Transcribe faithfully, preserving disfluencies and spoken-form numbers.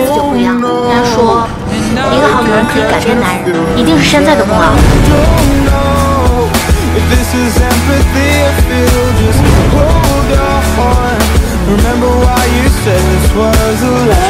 就不一样。人家说，一个好女人可以改变男人，一定是现在的功劳。 Remember why you said this was a lie.